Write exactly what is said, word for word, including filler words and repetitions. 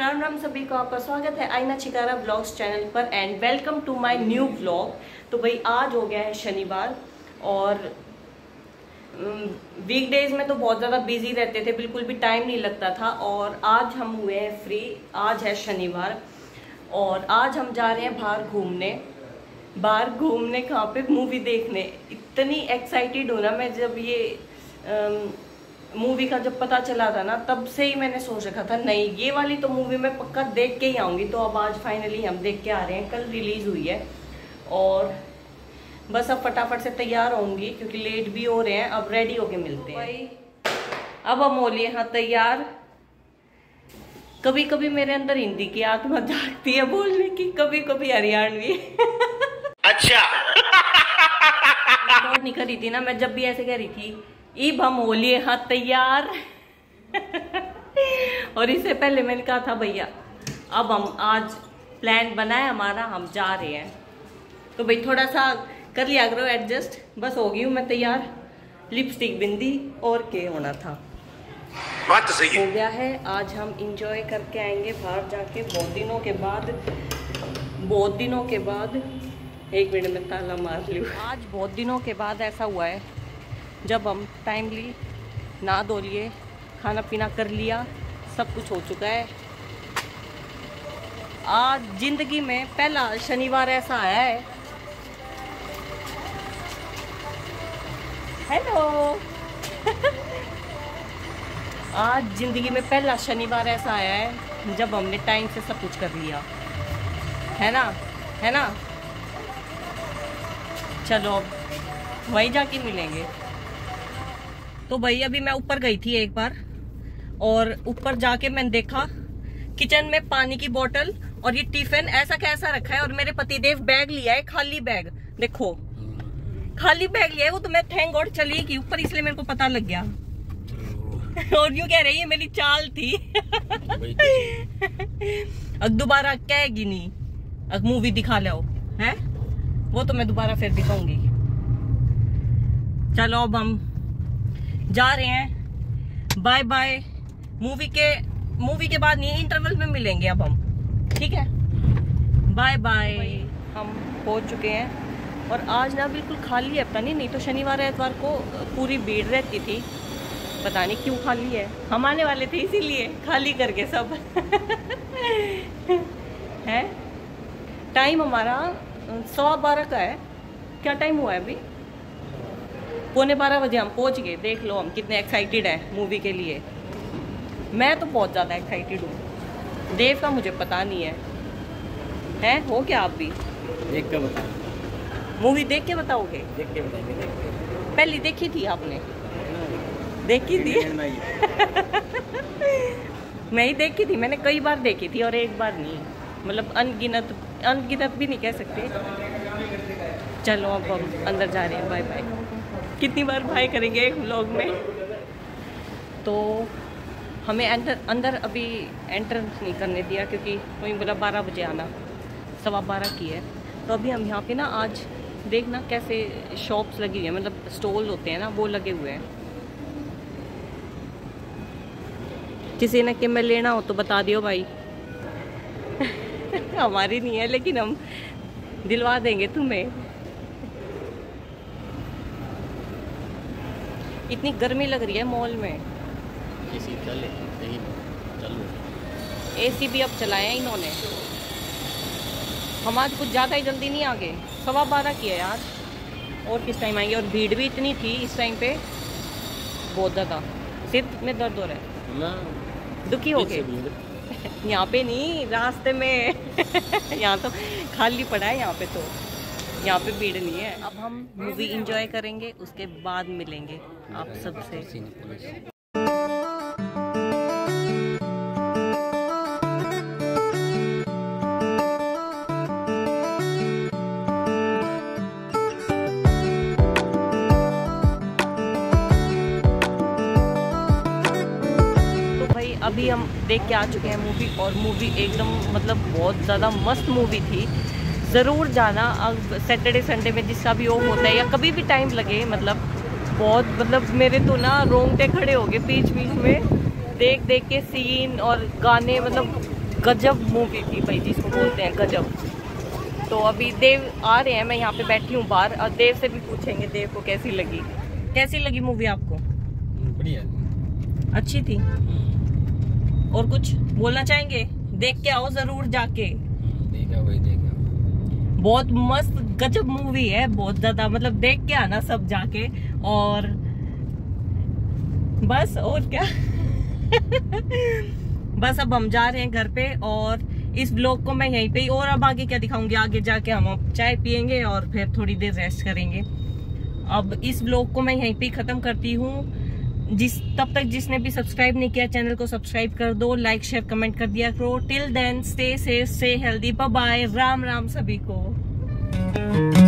राम राम सभी को, आपका स्वागत है आईना चिकारा ब्लॉग्स चैनल पर and welcome to my new vlog. तो भाई आज हो गया है शनिवार और वीकडेज में तो बहुत ज़्यादा बिजी रहते थे, बिल्कुल भी टाइम नहीं लगता था। और आज हम हुए हैं फ्री, आज है शनिवार और आज हम जा रहे हैं बाहर घूमने। बाहर घूमने कहाँ पे? मूवी देखने। इतनी एक्साइटेड हूँ ना मैं, जब ये मूवी का जब पता चला था ना तब से ही मैंने सोच रखा था नहीं ये वाली तो मूवी मैं पक्का देख के ही आऊँगी। तो अब आज फाइनली हम देख के आ रहे हैं, कल रिलीज़ हुई है और बस अब फटाफट से तैयार होंगी क्योंकि लेट भी हो रहे हैं। अब रेडी होके मिलते हैं भाई। अब हम हो लिए हाँ तैयार। कभी कभी मेरे अंदर हिंदी की आत्मा जागती है बोलने की, कभी कभी हरियाणवी। अच्छा और नहीं करी थी ना मैं, जब भी ऐसे कह रही थी ईब हम हो लिए हाँ तैयार। और इससे पहले मैंने कहा था भैया अब हम आज प्लान बना है हमारा, हम जा रहे हैं। तो भाई थोड़ा सा कर लिया करो एडजस्ट। बस हो गई हूँ मैं तैयार, लिपस्टिक बिंदी और के होना था। बात तो सही हो गया है। आज हम इंजॉय करके आएंगे बाहर जाके, बहुत दिनों के बाद। बहुत दिनों के बाद एक मिनट में ताला मार लूँ। आज बहुत दिनों के बाद ऐसा हुआ है जब हम टाइमली नहा धो लिए, खाना पीना कर लिया, सब कुछ हो चुका है। आज जिंदगी में पहला शनिवार ऐसा आया है। हेलो। आज जिंदगी में पहला शनिवार ऐसा आया है जब हमने टाइम से सब कुछ कर लिया है ना, है ना। चलो अब वहीं जाके मिलेंगे। तो भाई अभी मैं ऊपर गई थी एक बार और ऊपर जाके मैंने देखा किचन में पानी की बोतल और ये टिफिन ऐसा कैसा रखा है और मेरे पतिदेव बैग लिया है, खाली बैग। देखो खाली बैग लिया है वो, तो मैं थैंक गॉड चली गई ऊपर, इसलिए मेरे को पता लग गया। और यूं कह रही है मेरी चाल थी। अब दोबारा कहेगी नहीं, अब मूवी दिखा लो है वो तो मैं दोबारा फिर दिखाऊंगी। चलो अब हम जा रहे हैं, बाय बाय। मूवी के मूवी के बाद नहीं, इंटरवल में मिलेंगे अब हम, ठीक है। Bye bye. हम पहुंच चुके हैं और आज ना बिल्कुल खाली है, पता नहीं, नहीं तो शनिवार एतवार को पूरी भीड़ रहती थी, पता नहीं क्यों खाली है। हम आने वाले थे इसीलिए खाली करके सब। है टाइम हमारा सवा बारह का है। क्या टाइम हुआ है अभी? पौने बारह बजे हम पहुंच गए। देख लो हम कितने एक्साइटेड हैं मूवी के लिए। मैं तो बहुत ज़्यादा एक्साइटेड हूँ, देव का मुझे पता नहीं है। हैं हो क्या आप भी? देख के बताओ। मूवी देख के बताओगे? देख के बताएंगे। देख के पहली देखी थी आपने? देखी थी? मैं ही देखी थी, मैंने कई बार देखी थी और एक बार नहीं, मतलब अनगिनत अनगिनत भी नहीं कह सकते। चलो अब हम अंदर जा रहे हैं। Bye bye. कितनी बार बाय करेंगे एक व्लॉग में? तो हमें अंदर अंदर अभी एंटर नहीं करने दिया क्योंकि वही बोला बारह बजे आना, सवा बारह की है। तो अभी हम यहाँ पे ना आज देखना कैसे शॉप्स लगी हुई है, मतलब स्टॉल होते हैं ना वो लगे हुए हैं। किसी ने कि मैं लेना हो तो बता दियो भाई। हमारी नहीं है लेकिन हम दिलवा देंगे तुम्हें। इतनी गर्मी लग रही है मॉल में। एसी चले नहीं चलो। एसी भी अब चलाया इन्होंने। हम आज कुछ ज़्यादा ही जल्दी नहीं आ गए, सवा बारह की है यार, और किस टाइम आएंगे। और भीड़ भी इतनी थी इस टाइम पे, बहुत ज़्यादा। सिर में दर्द हो रहा है ना, दुखी हो गए। यहाँ पे नहीं, रास्ते में। यहाँ तो खाली पड़ा है, यहाँ पे तो यहाँ पे भीड़ नहीं है। अब हम मूवी एंजॉय करेंगे, उसके बाद मिलेंगे आप सबसे। तो भाई अभी हम देख के आ चुके हैं मूवी, और मूवी एकदम मतलब बहुत ज़्यादा मस्त मूवी थी। ज़रूर जाना अब सैटरडे संडे में जिसका भी वो होता है या कभी भी टाइम लगे। मतलब बहुत मतलब मेरे तो ना रोंगटे खड़े हो गए बीच बीच में देख देख के सीन और गाने, मतलब गजब मूवी थी भाई, जिसको बोलते हैं गजब। तो अभी देव आ रहे हैं, मैं यहाँ पे बैठी हूँ बाहर, और देव से भी पूछेंगे देव को कैसी लगी। कैसी लगी मूवी आपको? बढ़िया, अच्छी थी। और कुछ बोलना चाहेंगे? देख के आओ जरूर जाके। देखा वही देखा, बहुत मस्त गजब मूवी है, बहुत ज्यादा, मतलब देख के आना सब जाके। और बस और क्या बस अब हम जा रहे हैं घर पे, और इस ब्लॉग को मैं यहीं पे ही, और अब आगे क्या दिखाऊंगी, आगे जाके हम अब चाय पियेंगे और फिर थोड़ी देर रेस्ट करेंगे। अब इस ब्लॉग को मैं यहीं पे ही खत्म करती हूँ। जिस तब तक जिसने भी सब्सक्राइब नहीं किया चैनल को सब्सक्राइब कर दो, लाइक शेयर कमेंट कर दिया करो। Till then stay safe, stay healthy, bye bye, Ram Ram सभी को।